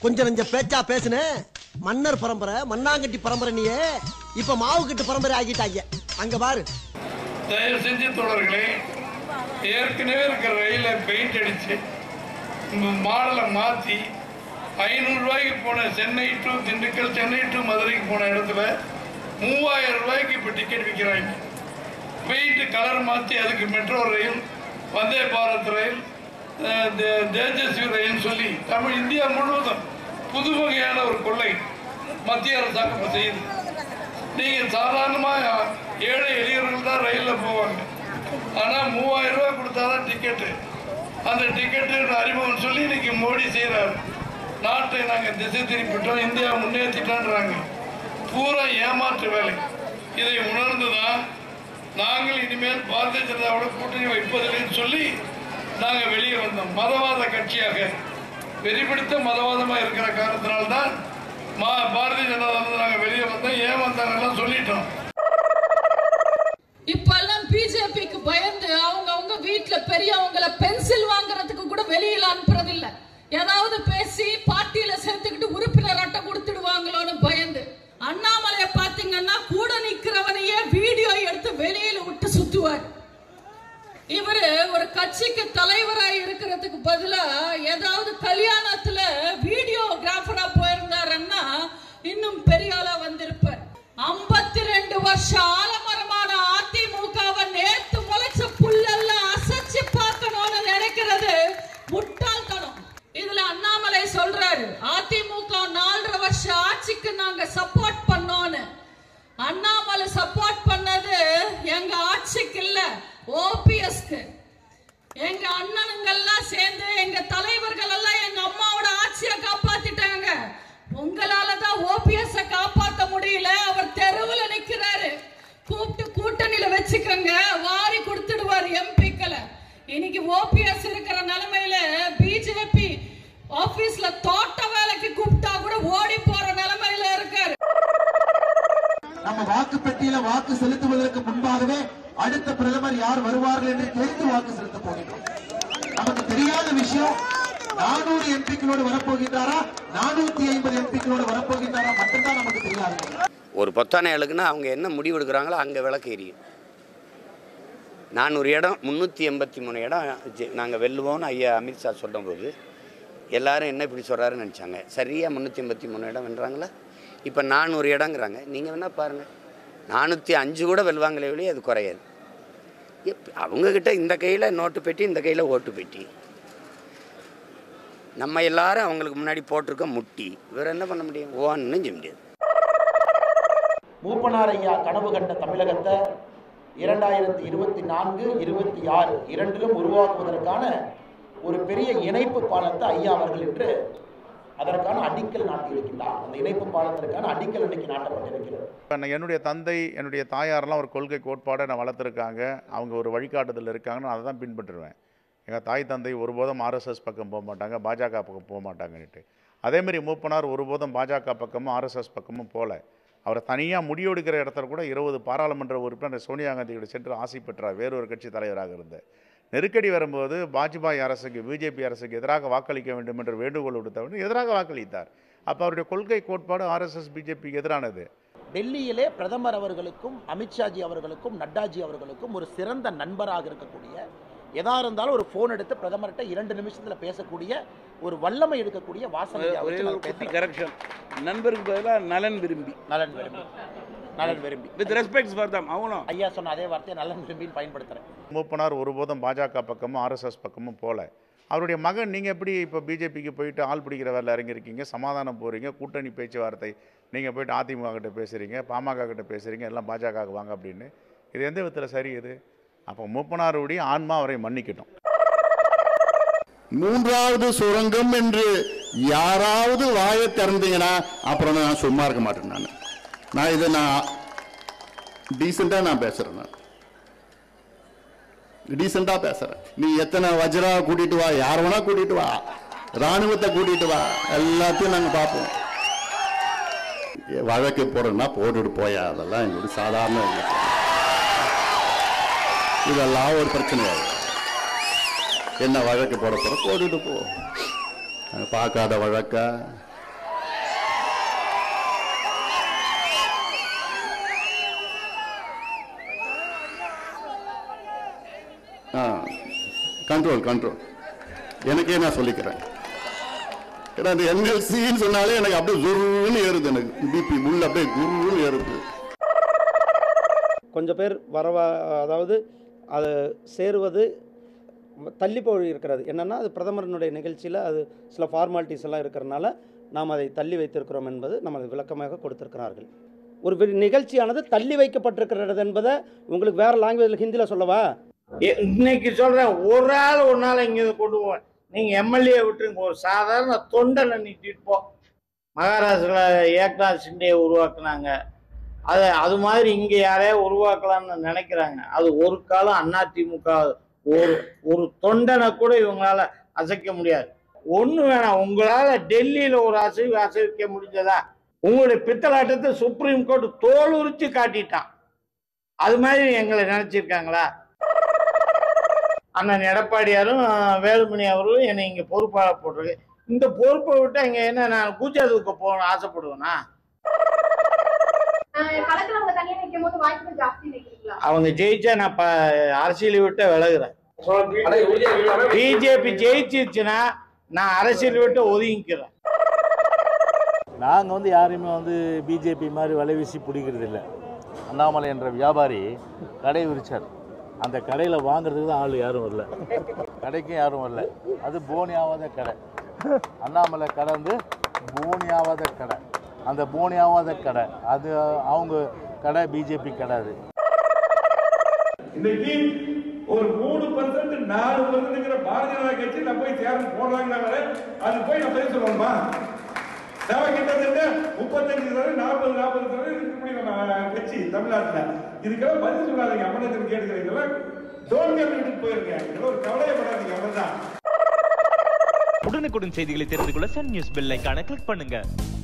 கொஞ்சம் நெஞ்ச பேச்சா பேசுன மன்னர் பரம்பரை மண்ணாங்கட்டி பரம்பரை நீயே இப்ப மாவு கட்டு பரம்பரை ஆகிட்டாங்க. அங்க பாரு. தயவு செஞ்சு தோழர்களே, ஏற்கனவே இருக்கிற ரயிலை பெயிண்ட் அடிச்சு மாடலை மாற்றி 500 ரூபாய்க்கு போன சென்னை டு திண்டுக்கல், சென்னை டு மதுரைக்கு போன இடத்துல 3000 ரூபாய்க்கு இப்போ டிக்கெட் விற்கிறாங்க. பெயிண்ட் கலர் மாற்றி அதுக்கு metro rail, Vande Bharat rail, Tejaswi rail சொல்லி தமிழ் இந்தியா முழுவதும் புது வகையான ஒரு கொள்ளை மத்திய அரசாங்கம் செய்யுது. நீங்கள் சாதாரணமாக ஏழை எளியவர்கள் தான் ரயிலில் போவாங்க. ஆனால் 3000 ரூபாய் கொடுத்தாதான் டிக்கெட்டு. அந்த டிக்கெட்டு அறிமுகம் சொல்லி இன்னைக்கு மோடி செய்கிறார். நாட்டை நாங்கள் திசை திருப்பிட்டோம், இந்தியா முன்னேற்றிட்டோன்றாங்க. பூரா ஏமாற்று வேலை. இதை உணர்ந்து தான் நாங்கள் இனிமேல் பாரதிய ஜனதாவோட கூட்டணி வைப்பதில்லைன்னு சொல்லி நாங்கள் வெளியே வந்தோம். மதவாத கட்சியாக வெறிபிடித்த மதவாதமாக இருக்கிற காரணத்தினால்தான் பாரதிய ஜனதா நாங்கள் வெளியே வந்தோம். ஏன் வந்தாங்கலாம் சொல்லிட்டோம். இப்பெல்லாம் பிஜேபிக்கு பயந்து அவங்க வீட்டுல பெரியவங்களை பென்சில் வாங்குறதுக்கு கூட வெளியில அனுப்புறது இல்ல. ஏதாவது பேசி பார்ட்டியில சேர்த்துக்கிட்டு உறுப்பினர் அட்டை கொடுத்துடுவாங்களோன்னு பயந்து. அண்ணாமலையை பாத்தீங்கன்னா கூட நிக்கிறவனையே வீடியோ எடுத்து வெளியில விட்டு சுத்துவார். இவரு ஒரு கட்சிக்கு தலைவராக இருக்கிறதுக்கு பதிலா ஏதாவது கல்யாணத்துல வீடியோகிராஃபரா போயிருந்தாருன்னா இன்னும் பெரிய ஆளா வந்திருப்பார். 52 வருஷ ஆலமரமான அதிமுகவை நேத்து முளைச்ச புல்லெல்லாம் அசைச்சு பார்க்கணும்னு நினைக்கிறது முட்டாள்தனம். இதுல அண்ணாமலை சொல்றாரு அதிமுக 4.5 வருஷ ஆட்சிக்கு நாங்க சப்போர்ட் பண்ணோன்னு. அண்ணாமலை சப்போர்ட் பண்ணது எங்க ஆட்சிக்கு இல்ல, ஓபிஎஸ்க்கு. எங்க அண்ணனுங்கெல்லாம் சேர்ந்து எங்க தலைவர்கள் எல்லாம் எங்க அம்மாவோட ஆட்சியை காப்பாத்திட்டாங்க. உங்களாலதான் ஓபிஎஸ் காப்பாத்த முடியல. அவர் தெருவுல நிக்கிறாரு. கூப்பிட்டு கூட்டணியில வச்சுக்கங்க, வாரி கொடுத்துடுவார் எம்பிக்களை. இன்னைக்கு ஓபிஎஸ் இருக்கிற நிலைமையில பிஜேபி ஆபீஸ்ல தோட்ட வேலைக்கு கூப்பிட்டா கூட ஓடி போற நிலைமையில இருக்காரு. நம்ம வாக்கு பெட்டியில வாக்கு செலுத்துவதற்கு முன்பாகவே அடுத்த பிரதமர் யார் வருவார்கள் என்று தெரிந்து வாக்கு செலுத்த போகிறோம். நமக்கு தெரியாத விஷயம் 400 எம்பிக்களோடு வரப்போகின்றாரா 450 எம்பிக்களோடு வரப்போகின்றாரா மட்டும்தான் நமக்கு தெரியாது. ஒரு பொத்தானை அழுகுன்னா அவங்க என்ன முடிவு எடுக்கிறாங்களோ அங்கே விளக்கு எரியும். 400 இடம் 383 இடம் நாங்கள் வெல்லுவோம்னு ஐயா அமித்ஷா சொல்லும்போது எல்லாரும் என்ன இப்படி சொல்கிறாருன்னு நினச்சாங்க. சரியாக 383 இடம் வென்றாங்களா? இப்போ 400 இடங்கிறாங்க. நீங்கள் வேணால் பாருங்கள், 405 கூட வெல்வாங்களே வெளியே அது குறையாது. அவங்கக்கிட்ட இந்த கையில் நோட்டு பெட்டி, இந்த கையில் ஓட்டு பெட்டி. நம்ம எல்லாரும் அவங்களுக்கு முன்னாடி போட்டிருக்க முட்டி. வேறு என்ன பண்ண முடியும்? ஒன்றும் செய்ய முடியாது. மூப்பனார் ஐயா கனவு கண்ட தமிழகத்தை 2024, 26 இரண்டிலும் உருவாக்குவதற்கான ஒரு பெரிய இணைப்பு பாலத்தை ஐயா அவர்கள் என்று அதற்கான அடிக்கல் நாட்டியிருக்கின்றார். அந்த இணைப்பு பாலத்திற்கான அடிக்கல் இன்னைக்கு நாட்டப்பட்டிருக்கிறது. என்னுடைய தந்தை, என்னுடைய தாயாரெல்லாம் ஒரு கொள்கை கோட்பாடை நான் வளர்த்துருக்காங்க. அவங்க ஒரு வழிகாட்டுதல் இருக்காங்கன்னு அதை தான் பின்பற்றுவேன். எங்கள் தாய் தந்தை ஒருபோதும் ஆர்எஸ்எஸ் பக்கம் போக மாட்டாங்க, பாஜக பக்கம் போக மாட்டாங்கன்னுட்டு. அதேமாதிரி மூப்பனார் ஒருபோதும் பாஜக பக்கமும் ஆர்எஸ்எஸ் பக்கமும் போகல. அவரை தனியாக முடிவெடுக்கிற இடத்துல கூட 20 பாராளுமன்ற உறுப்பினர் சோனியா காந்தியோட சென்று ஆசை பெற்றார். வேறொரு கட்சி தலைவராக இருந்த நெருக்கடி வரும்போது வாஜ்பாய் அரசுக்கு, பிஜேபி அரசுக்கு எதிராக வாக்களிக்க வேண்டும் என்று வேண்டுகோள் விடுத்தவர் எதிராக வாக்களித்தார். அப்போ அவருடைய கொள்கை கோட்பாடு ஆர்எஸ்எஸ் பிஜேபிக்கு எதிரானது. டெல்லியிலே பிரதமர் அவர்களுக்கும் அமித்ஷாஜி அவர்களுக்கும் நட்டாஜி அவர்களுக்கும் ஒரு சிறந்த நண்பராக இருக்கக்கூடிய, எதா இருந்தாலும் ஒரு போன் எடுத்து பிரதமர்கிட்ட 2 நிமிஷத்துல பேசக்கூடிய ஒரு வல்லமை எடுக்கக்கூடிய வாசனை. கரெக்ஷன். நண்பருக்கு பதிலாக நலன் விரும்பி வித் ரெஸ்பெக்ட் ஃபார் தம். அவங்களும் ஐயா சொன்ன அதே வார்த்தையை நலன் விரும்பின்னு பயன்படுத்துறேன். மூப்பனார் ஒருபோதும் பாஜக பக்கமும் ஆர்எஸ்எஸ் பக்கமும் போகல. அவருடைய மகன், நீங்கள் எப்படி இப்போ பிஜேபிக்கு போயிட்டு ஆள் பிடிக்கிற வேலை இறங்கியிருக்கீங்க, சமாதானம் போகிறீங்க, கூட்டணி பேச்சுவார்த்தை நீங்கள் போயிட்டு அதிமுக கிட்ட பேசுகிறீங்க, பாமக கிட்ட பேசுகிறீங்க, எல்லாம் பாஜகவுக்கு வாங்க அப்படின்னு. இது எந்த விதத்தில் சரி? இது அப்போ மூப்பனாருடைய ஆன்மா அவரை மன்னிக்கட்டும். 3வது சுரங்கம் என்று யாராவது வாயை திறந்தீங்கன்னா அப்புறம் நான் சும்மா இருக்க மாட்டேன். நான் இதை டீசெண்டாக பேசுகிறேன். டீசெண்டாக பேசுகிறேன். நீ எத்தனை வஜ்ரா கூட்டிட்டு வா, யார் வேணா கூட்டிட்டு வா, ராணுவத்தை கூட்டிட்டு வா, எல்லாத்தையும் நாங்கள் பார்ப்போம். வழக்கு போடுறோன்னா போட்டுட்டு போயா, அதெல்லாம் எங்களுக்கு சாதாரண இல்லை. இதெல்லாம் ஒரு பிரச்சனையாது. என்ன வழக்கு போட போகிற போட்டுட்டு போ. பார்க்காத வழக்கா, கண்ட்ரோல் எனக்கே நான் சொல்லிக்கிறேன். ஏன்னா அந்த என்எல்சின்னு சொன்னாலே எனக்கு அப்படியே ஜுருன்னு ஏறுது, எனக்கு பிபி முள்ள அப்படியே குருன்னு ஏறுது. கொஞ்சம் பேர் அதாவது அது சேருவது தள்ளி போய் இருக்கிறது. என்னென்னா அது பிரதமரனுடைய நிகழ்ச்சியில் அது சில ஃபார்மாலிட்டிஸ் எல்லாம் இருக்கிறனால நாம் அதை தள்ளி வைத்திருக்கிறோம் என்பது நமது விளக்கமாக கொடுத்திருக்கிறார்கள். ஒரு நிகழ்ச்சியானது தள்ளி வைக்கப்பட்டிருக்கிறது என்பதை உங்களுக்கு வேறு லாங்குவேஜில் ஹிந்தியில் சொல்லவா? இன்னைக்கு சொல்கிறேன், ஒரு நாள் இங்கே கொண்டு போவேன். நீங்கள் எம்எல்ஏ விட்டுருங்க, ஒரு சாதாரண தொண்டனை நீட்டிட்டு போ. மகாராஷ்டிராவில் ஏக்நாத் சிண்டே உருவாக்குனாங்க, அது மாதிரி இங்கே யாரையா உருவாக்கலாம்னு நினைக்கிறாங்க. அது ஒரு காலம் அதிமுக ஒரு தொண்டனை கூட இவங்களால அசைக்க முடியாது. ஒண்ணு வேணாம், உங்களால டெல்லியில ஒரு அசைக்க முடிஞ்சதா? உங்களுடைய பித்தலாட்டத்தை சுப்ரீம் கோர்ட் தோல் உரிச்சு காட்டிட்டான். அது மாதிரி எங்களை நினைச்சிருக்காங்களா? அண்ணன் எடப்பாடியாரும் வேலுமணி அவர்களும் என்னை இங்க பொறுப்பாக போட்டிருக்கு. இந்த பொறுப்பை விட்டா இங்க என்ன நான் கூச்சாதுக்கு போகணும்னு ஆசைப்படுவேனா? அவங்க ஜெயிச்சா நான் அரசியலை விட்டு விலகுறேன். பிஜேபி ஜெயிச்சிருச்சுன்னா நான் அரசியல் விட்டு ஒதுங்கிக்கிறேன். நாங்கள் யாரையுமே பிஜேபி மாதிரி வலை வீசி பிடிக்கிறது இல்லை. அண்ணாமலை என்ற வியாபாரி கடை விரிச்சார். அந்த கடையில் வாங்குறதுக்கு தான் ஆள் யாரும் வரல, கடைக்கும் யாரும் வரல. அது போனியாவாத கடை. அண்ணாமலை கடை போனியாவாத கடை. அந்த போனியாவாத கடை அது அவங்க கடை, பிஜேபி கடை. அது இன்னைக்கு ஒரு 3% 4% பாரதிய ஜனதா கட்சி நான் போய் தேர்தல் போடுறாங்க, அது போய் நான் பதில் சொல்லணுமா? கிட்டத்தட்ட 35% 40% கட்சி தமிழ்நாட்டில் இதுக்கெல்லாம் பதில் சொல்லாதீங்க. அம்மனத்தில் கேட்கிறீங்களா? தோல்வி போயிருங்க, ஒரு கவலையப்படாதீங்க. அவ்வளவுதான். உடனுக்குடன் செய்திகளை தெரிந்து கொள்ள சன் நியூஸ் பெல் ஐகானை கிளிக் பண்ணுங்க.